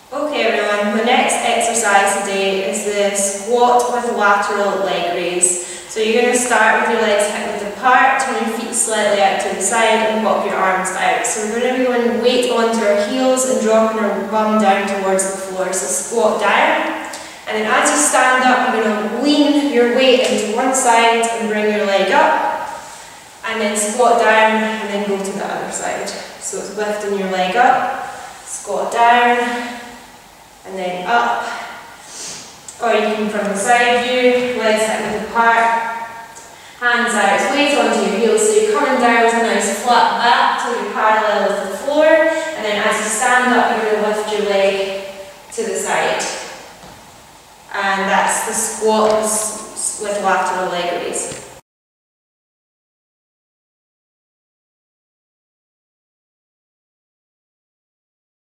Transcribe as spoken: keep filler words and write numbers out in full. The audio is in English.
Okay everyone, the next exercise today is the squat with lateral leg raise. So you're going to start with your legs hip width apart, turn your feet slightly out to the side and pop your arms out. So we're going to be going weight onto our heels and dropping our bum down towards the floor. So squat down, and then as you stand up you're going to lean your weight into one side and bring your leg up, and then squat down and then go to the other side. So it's lifting your leg up, squat down, and then up, or you can from the side view, legs hip width apart, hands out, weight onto your heels, so you're coming down with a nice flat back till you're parallel with the floor, and then as you stand up you're going to lift your leg to the side. And that's the squat with lateral leg raise.